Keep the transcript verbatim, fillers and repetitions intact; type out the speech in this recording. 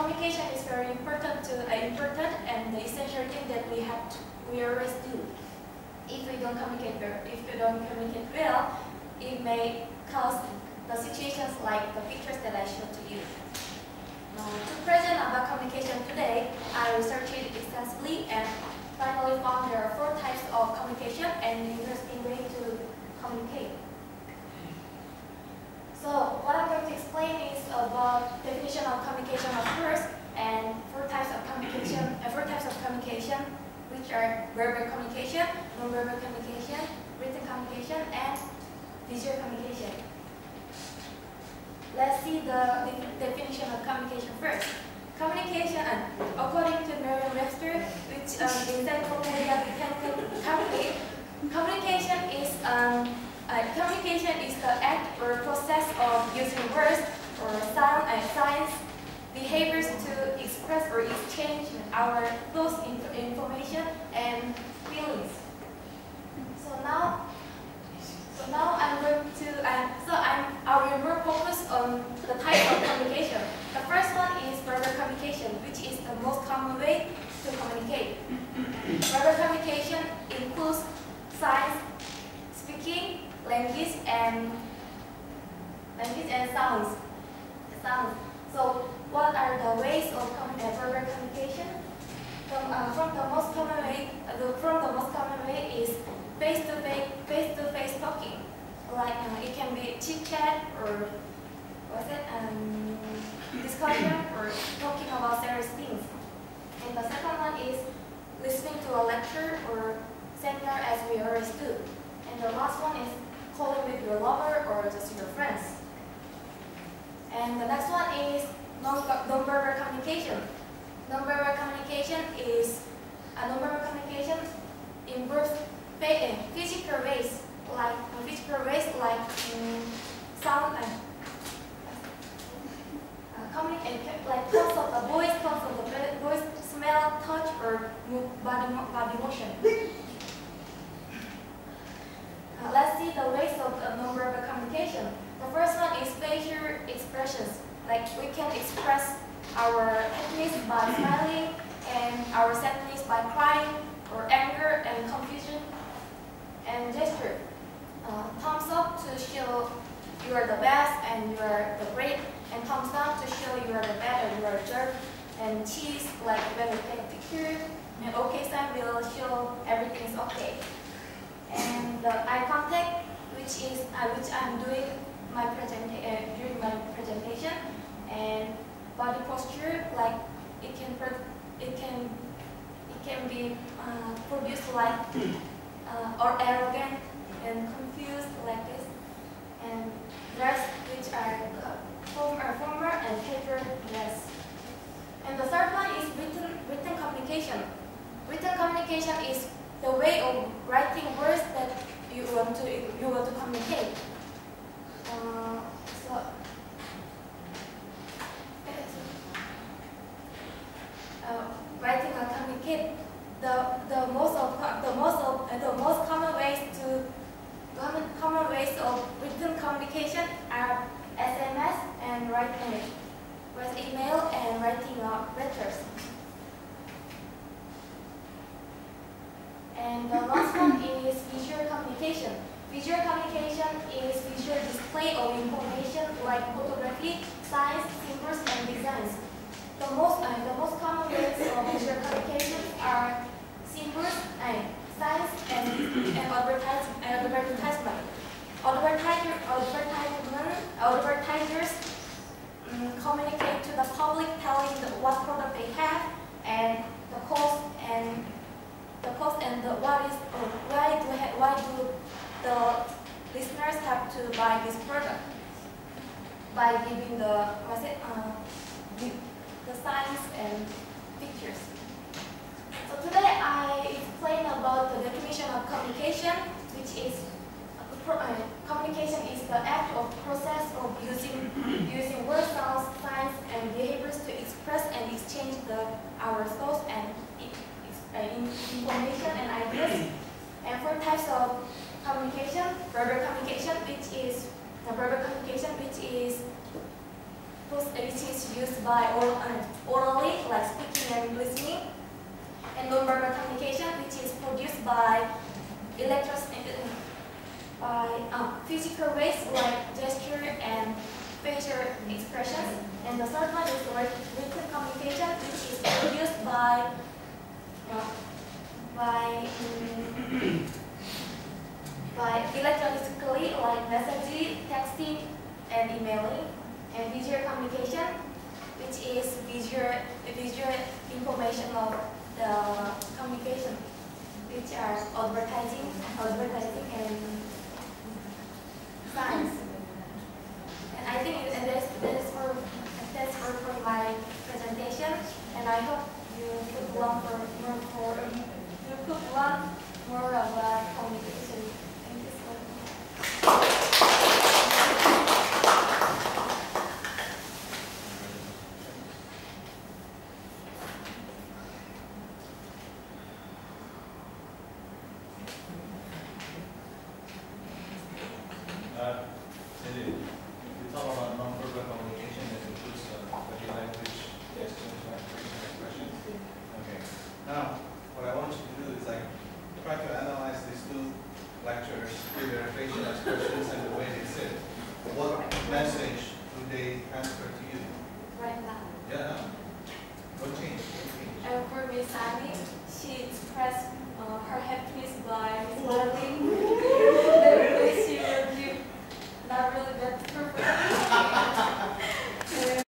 communication is very important to uh, important and the essential thing that we have to, we always do. If we don't communicate well, if we don't communicate well, it may cause the situations like the pictures that I showed to you. Uh, to present about communication today, I researched it extensively and finally found there are four types of communication and interesting way to communicate. So what I'm going to explain is about definition of communication at first and four types of communication, uh, four types of communication, which are verbal communication, non-verbal communication, written communication, and visual communication. Let's see the definition of communication first. Communication, uh, according to Merriam-Webster, which um, the Encyclopedia Britannica, communication is um, uh, communication is the act or process of using words or sound and uh, signs, behaviors to express or exchange our thoughts, information, and feelings. So now. So now I'm going to, uh, so I'm, I will more focus on the type of communication. The first one is verbal communication, which is the most common way to communicate. Verbal communication includes signs, speaking, language, and language and sounds. Sounds. So what are the ways of com uh, verbal communication? From, uh, from the most common way, uh, the, from the most common way is face-to-face, face-to-face talking. Like uh, it can be chit-chat or what's it, um, discussion or talking about serious things. And the second one is listening to a lecture or seminar as we always do. And the last one is calling with your lover or just your friends. And the next one is non-verbal communication. Non-verbal communication is a non-verbal communication involves physical ways, like physical ways like um, sound and uh, communicate, like tones of the voice, tones of the voice, smell, touch, or move, body body motion. Uh, let's see the ways of uh, non-verbal communication. The first one is facial expressions. Like we can express our happiness by smiling and our sadness by crying, or anger and confusion. And gesture. Uh, thumbs up to show you are the best and you are the great, and thumbs down to show you are the bad and you are a jerk. And cheese, like when we take a picture, and okay sign will show everything is okay. And the eye contact, which is uh, which I'm doing my present uh, during my presentation, and body posture, like it can it can it can be uh, produced like. Uh, or arrogant and confused like this, and dress, which are the former, former and casual dress. And the third one is written written communication. Written communication is the way of writing words that you want to you want to communicate. Uh, so. Uh, writing or communicate. The the most of the most of uh, the most common ways to common common ways of written communication are S M S and writing, with email and writing uh, letters. And the last one is visual communication. Visual communication is visual display of information like photography, signs, symbols, and designs. The most, uh, the most common ways of visual communication are symbols, and signs, and, and advertise, advertisement. Advertiser, advertisement. Advertisers um, communicate to the public, telling the, what product they have and the cost and the cost and the, what is uh, why do ha why do the listeners have to buy this product by giving the what's it uh, the, the signs and pictures. So today I explain about the definition of communication, which is uh, communication is the act of process of using using words, sounds, signs, and behaviors to express and exchange the our thoughts and uh, information and ideas. And four types of communication: verbal communication, which is the verbal communication, which is which is used by oral, uh, orally, like speaking and listening, and nonverbal communication, which is produced by electros by uh, physical ways like gesture and facial expressions. And the third one is written communication, which is produced by uh, by um, by electronically, like messaging, texting, and emailing. And visual communication, which is visual visual information of the communication, which are advertising, advertising, and science. And I think it, and that's that's for that's for, for my presentation. And I hope you could learn for more for you could learn more about communication. Thank you so much. Now, what I want you to do is like try to analyze these two lectures through their facial expressions and the way they sit. What message do they transfer to you? Right now. Yeah. What change? What change? And for Miss Annie, she expressed uh, her happiness by smiling.